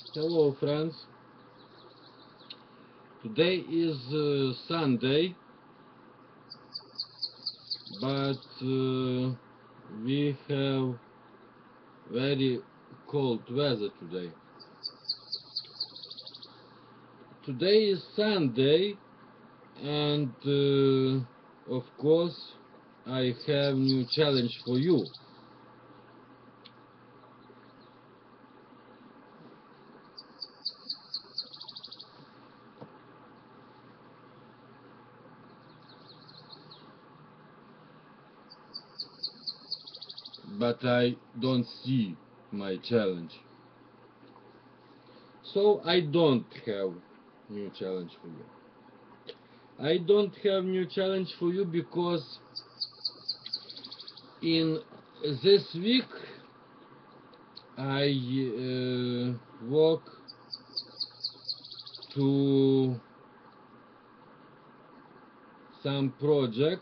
Hello friends, today is Sunday, but we have very cold weather today. Today is Sunday and of course I have new challenge for you. But I don't see my challenge. So I don't have new challenge for you. I don't have new challenge for you because in this week I work to some project,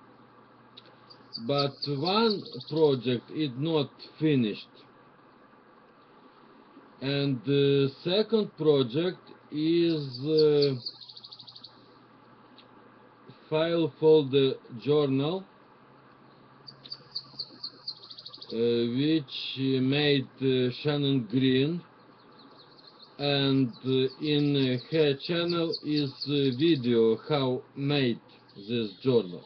but one project is not finished, and the second project is file for the journal which made Shannon Green, and in her channel is video how made this journal,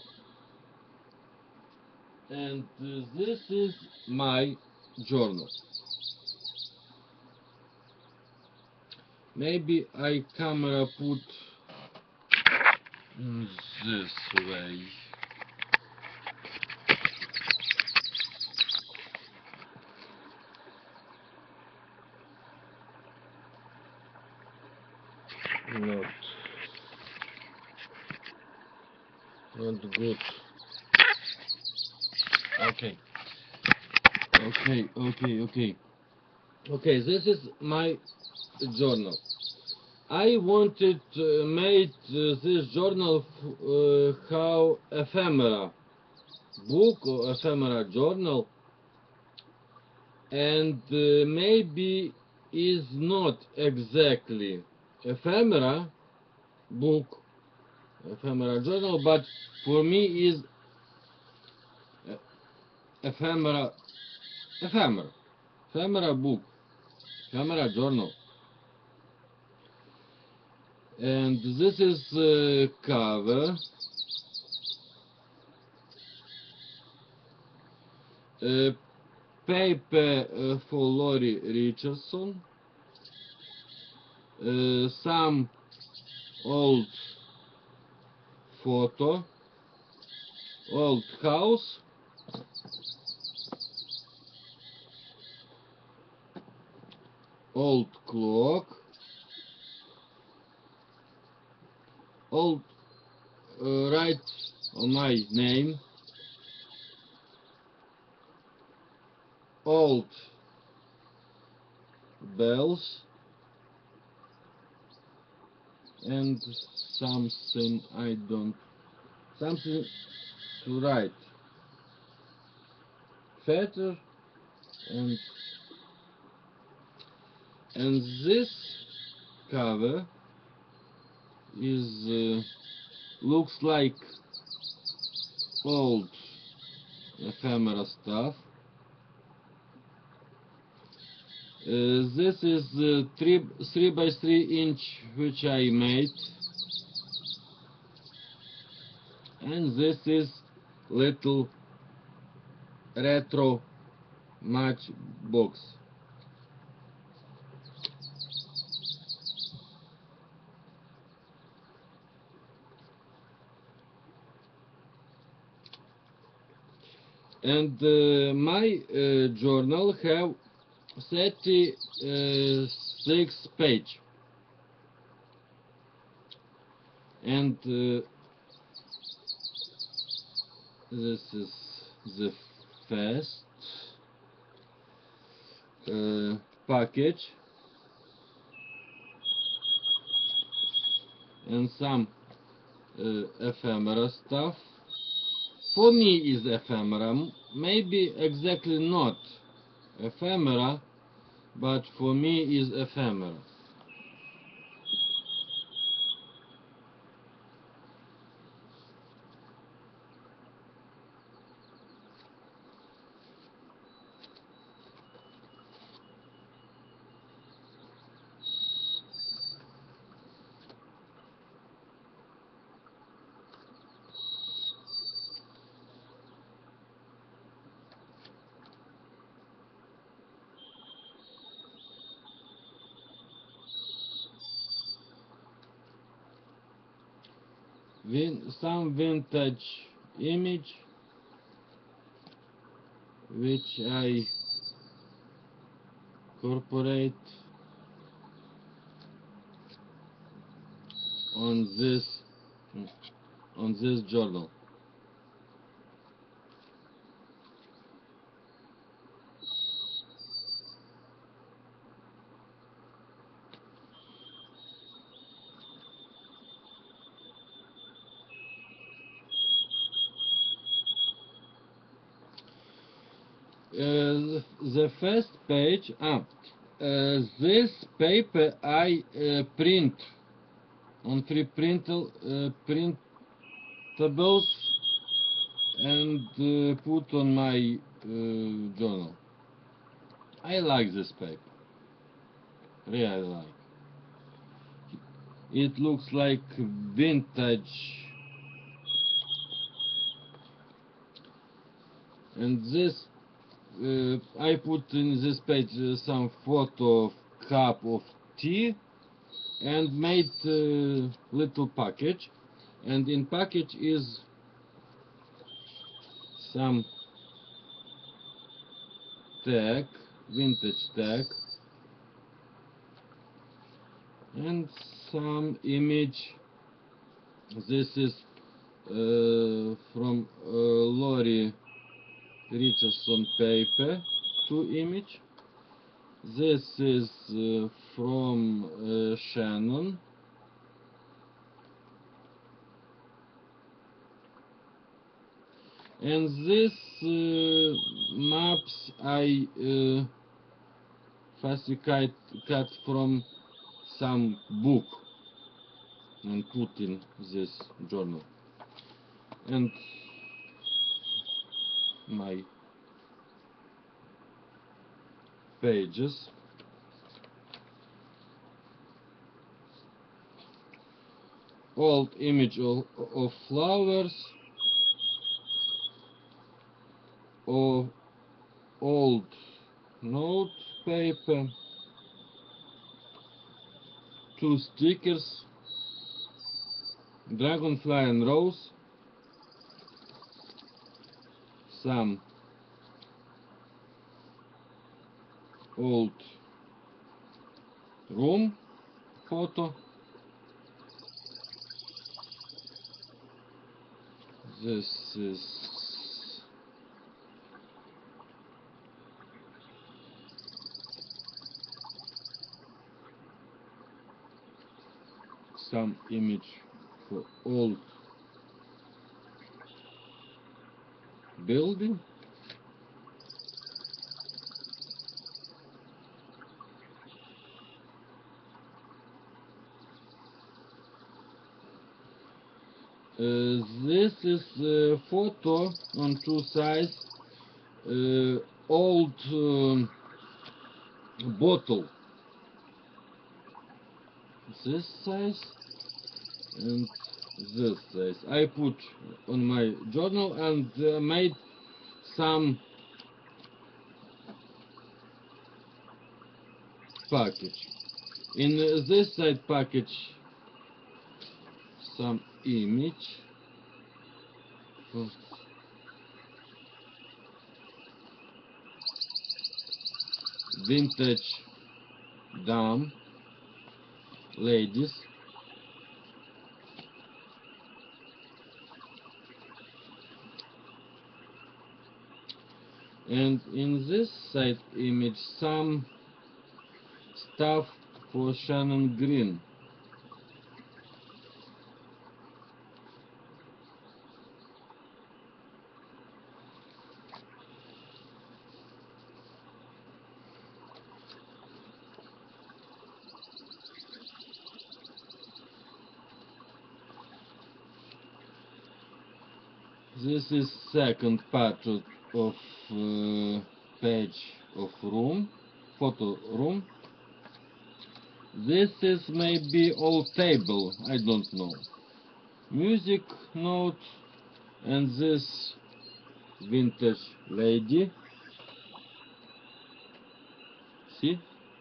and this is my journal. Maybe I camera put this way. Not good. Okay. Okay, this is my journal. I wanted made this journal how ephemera book or ephemera journal, and maybe is not exactly ephemera book, ephemera journal, but for me is ephemera book, ephemera journal. And this is cover, paper for Laurie Richardson, some old photo, old house, old clock, old write my name, old bells, and something something to write, feather, and this cover is looks like old ephemera stuff. This is 3 by 3 inch which I made, and this is little retro matchbox. And my journal have 36 page, and this is the first package, and some ephemera stuff. For me is ephemera, maybe exactly not ephemera, but for me is ephemeral. Some vintage image which I incorporate on this journal. The first page, this paper I print on printables and put on my journal. I like this paper, really like. It looks like vintage, and this I put in this page some photo of cup of tea and made little package, and in package is some tag, vintage tag, and some image. This is from Laurie Richardson paper, 2 image. This is from Shannon. And this maps I fascicate cut from some book and put in this journal. And my pages. Old image of flowers, of old note paper, 2 stickers, dragonfly and rose, some old room photo. This is some image for old building. This is a photo on 2 sides, old bottle, this size and this size. I put on my journal and made some package. In this side package, some image. Vintage dame, ladies. And in this side image, some stuff for Shannon Green. This is second part of page of room, photo room. This is maybe old table, I don't know. Music note, and this vintage lady. See?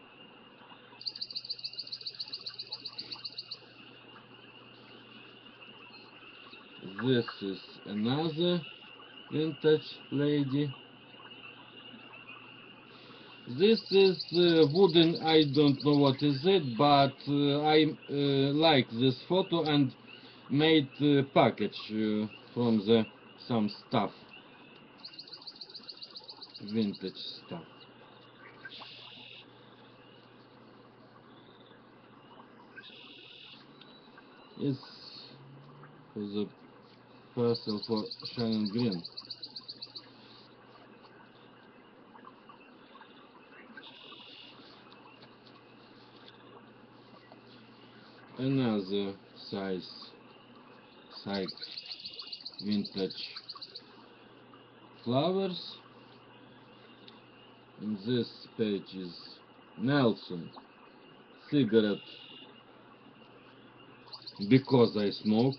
This is another vintage lady. This is wooden, I don't know what is it, but I like this photo and made package from the some stuff, vintage stuff. It's for the parcel for Shannon Green. Another size vintage flowers. And this page is Nelson cigarette because I smoke.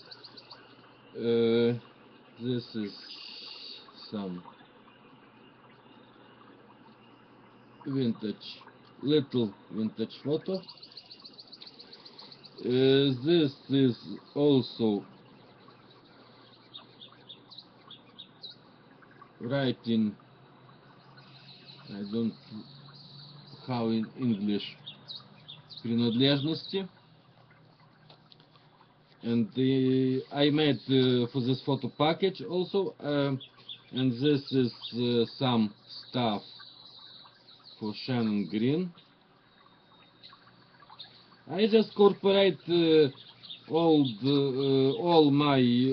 This is some vintage, little vintage photo. This is also writing, I don't how in English, принадлежности. And I made for this photo package also, and this is some stuff for Shannon Green. I just incorporate all my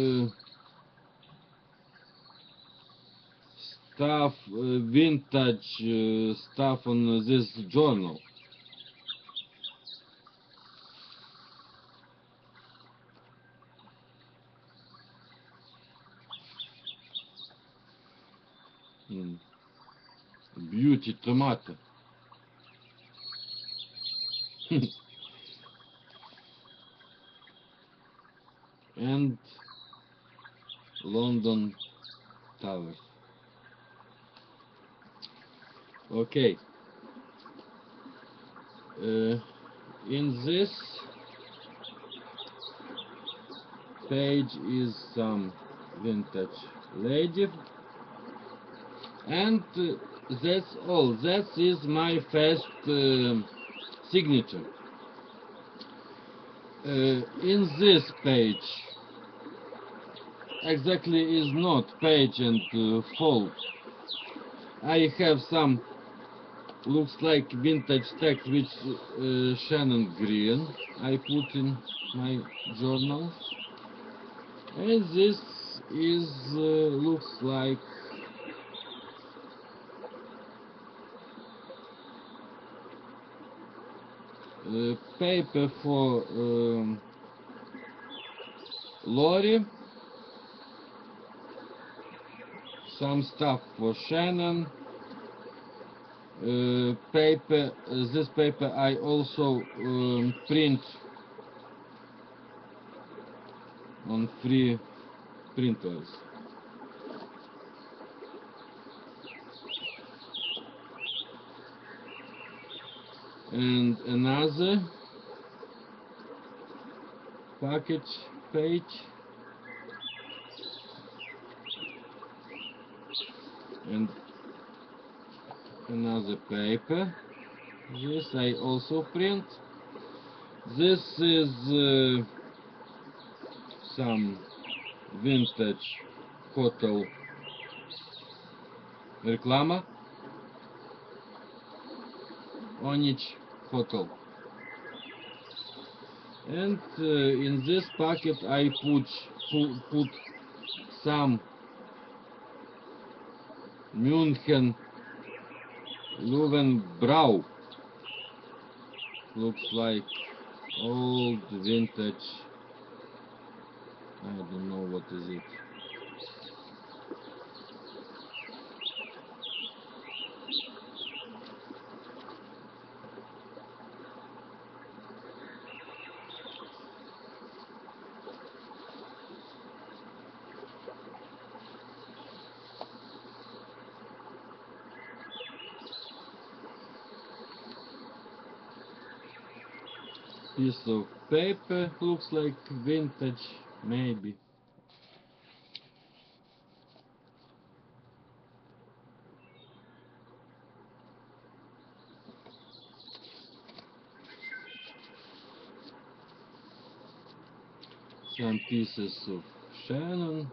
stuff, vintage stuff on this journal. Beauty tomato. And London Tower. Okay. In this page is some vintage lady, and that's all. That is my first signature. In this page exactly is not page and fold. I have some looks like vintage text which Shannon Green I put in my journal, and this is looks like paper for Lori, some stuff for Shannon. Paper. This paper I also print on free printers. And another package page, and another paper. This I also print. This is some vintage hotel reklama. Onich Hotel. And in this packet I put some München Löwenbräu. Looks like old vintage. I don't know what is it. piece of paper, looks like vintage, maybe. Some pieces of Shannon.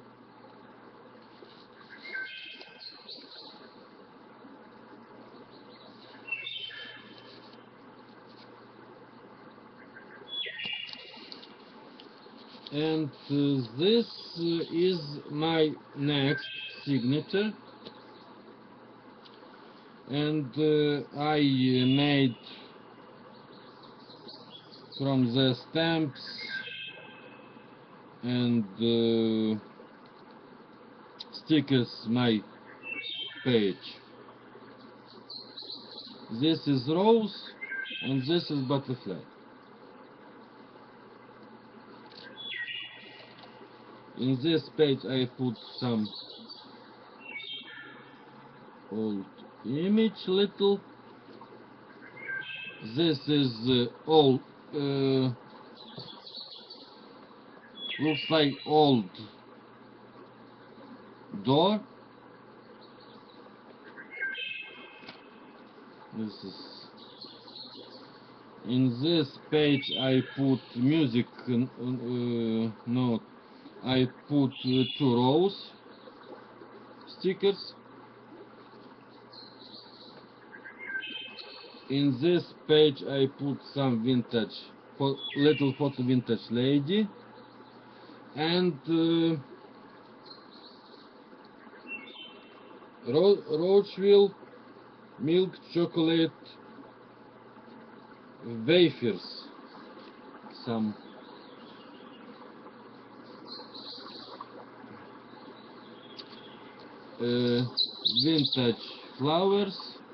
And this is my next signature, and I made from the stamps and stickers my page. This is rose and this is butterfly. In this page I put some old image little. This is old, looks like old door. This is in this page I put music note. I put 2 rows stickers. In this page I put some vintage, little photo vintage lady, and Rocheville milk chocolate wafers, some vintage flowers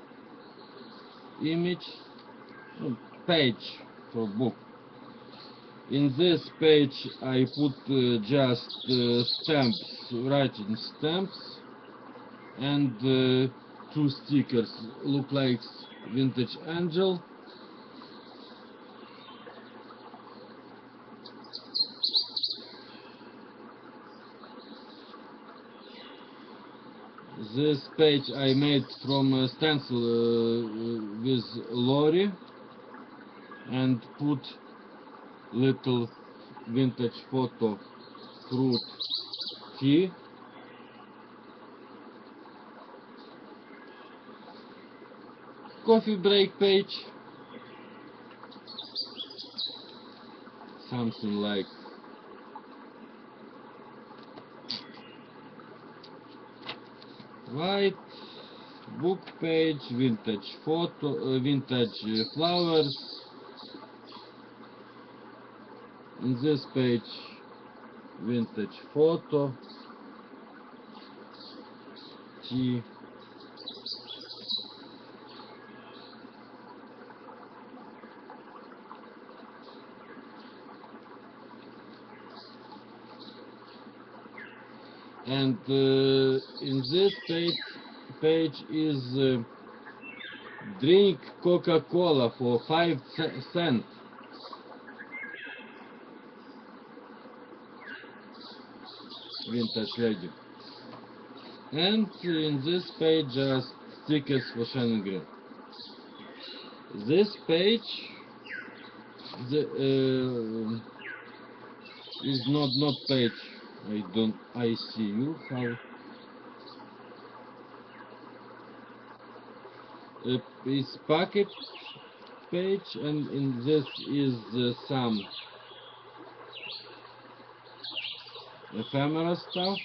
image, page for book. In this page I put just stamps, writing stamps, and 2 stickers, look like vintage angel. This page I made from a stencil with Lori, and put little vintage photo fruit tea. Coffee break page, something like white book page, vintage photo, vintage flowers. In this page, vintage photo, tea. And in this page is drink Coca-Cola for 5 cents. Vintage lady. And in this page just stickers for Shannon Green. This page is not page. I see you how it's packet page, and in this is some ephemera stuff.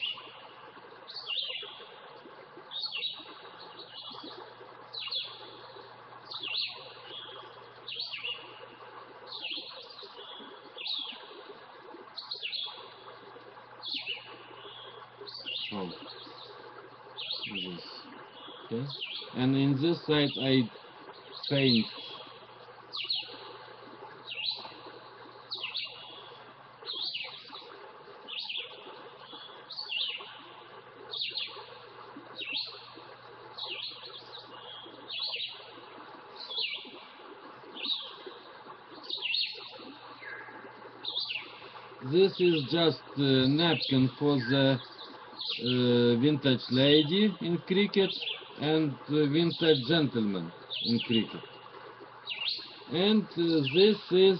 Oh, this. Okay. And in this side I paint this is just a napkin for the vintage lady in cricket and vintage gentleman in cricket. And this is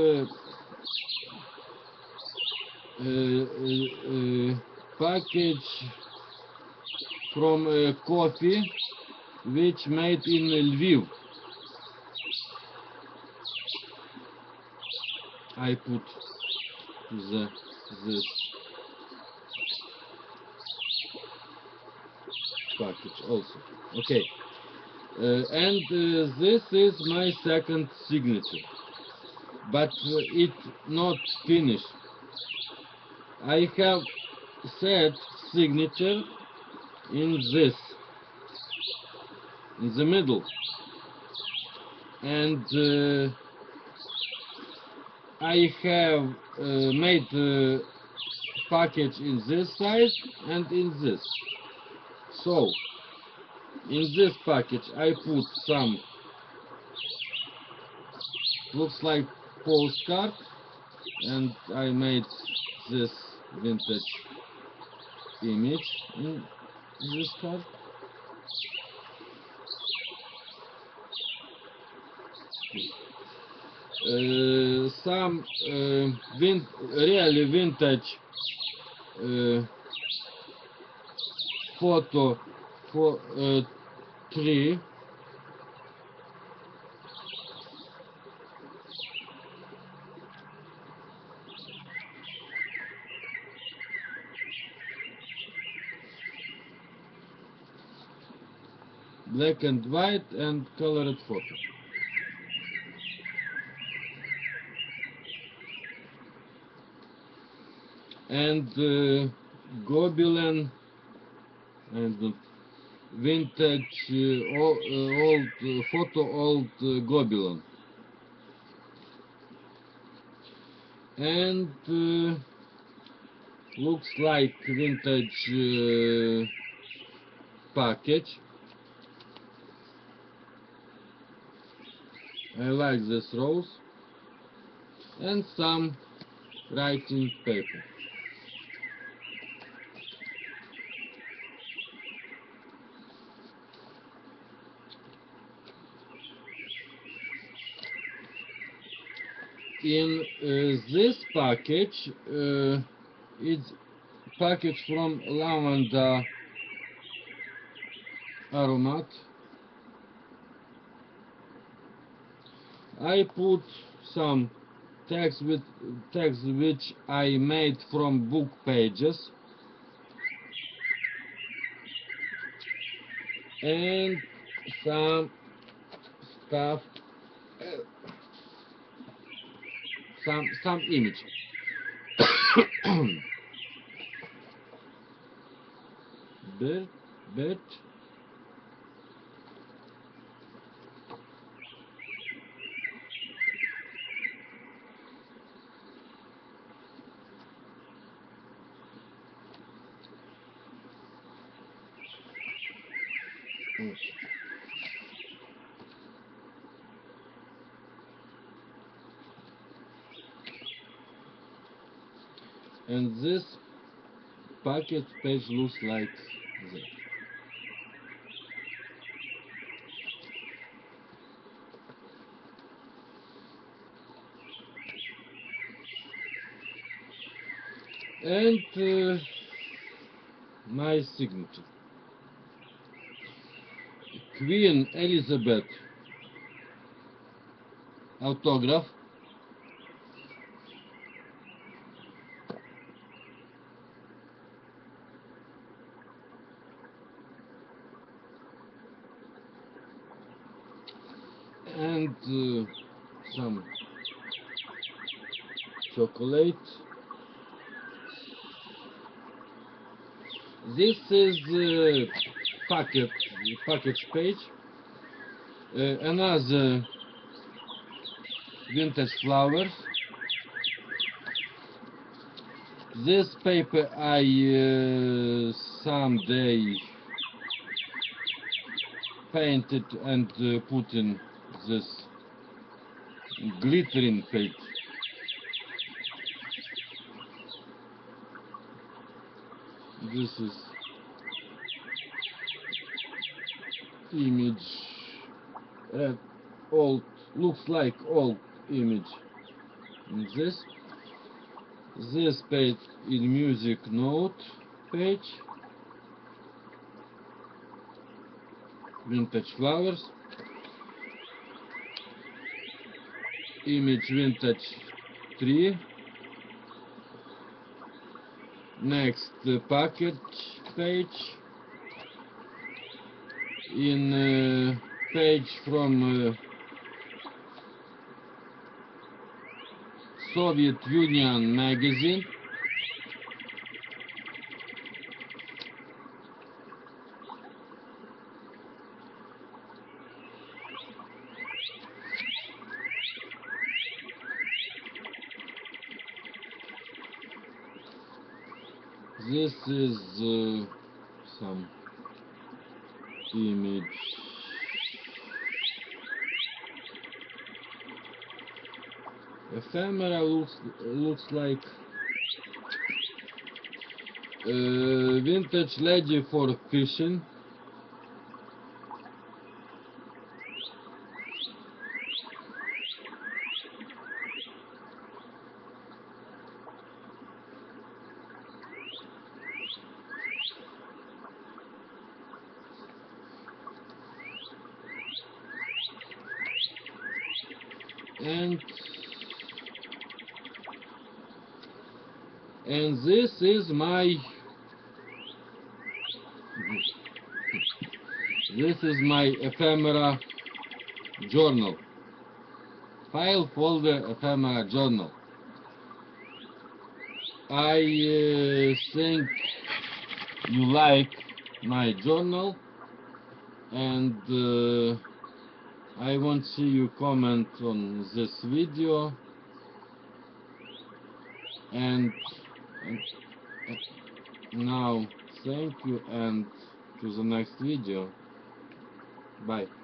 package from coffee which made in Lviv. I put this package also. Okay. And this is my second signature, but it not finished. I have set signature in this, in the middle, and I have made package in this side and in this. So in this package I put some, looks like postcard, and I made this vintage image in this card. Some really vintage photo for tree. Black and white and colored photo. And Gobelin and vintage old photo, old Gobelin. And looks like vintage package. I like this rose and some writing paper. In this package, it's package from Lavanda Aromat. I put some text which I made from book pages, and some stuff, some image. Bird. And this packet page looks like that. And my signature. Queen Elizabeth autograph. And some chocolate. This is the package page. Another vintage flowers. This paper I someday painted and put in this glittering page. This is image, old, looks like old image. And this page in music note page, vintage flowers, image vintage tree. Next, package page, in page from Soviet Union magazine. This is some image. Ephemera looks like vintage lady for fishing. And this is my ephemera journal, file folder ephemera journal. I think you like my journal, and I want to see you comment on this video, and now thank you, and to the next video. Bye.